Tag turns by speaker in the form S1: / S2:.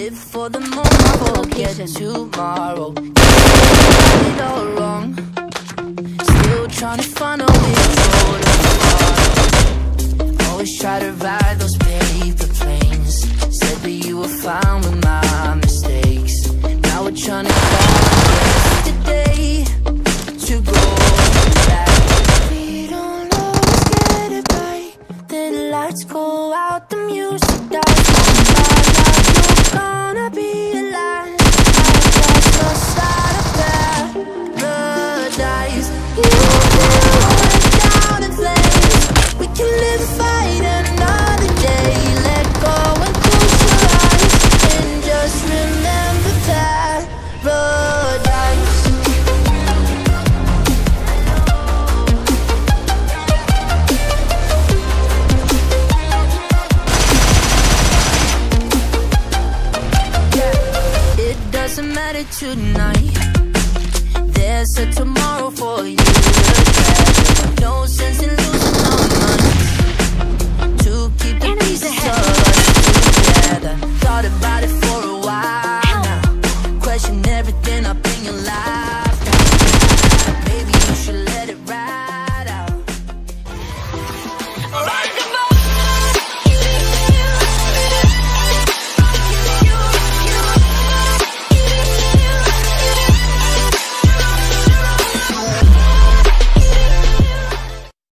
S1: live for the moment, forget tomorrow. Got it all wrong, still trying to find a way to go to far. Always try to ride those paper planes, said that you were fine with my mistakes. Now we're trying to find yesterday to go back. We don't always get it right, then the lights go out, the music dies. You're gonna be alive, I guess the side of paradise. You went down in flames, we can live and fight another day. Let go and close your eyes, and just remember paradise. It doesn't matter tonight, there's a tomorrow for you to get. No sense in losing our minds, to keep the pieces of us together. Thought about it for a while,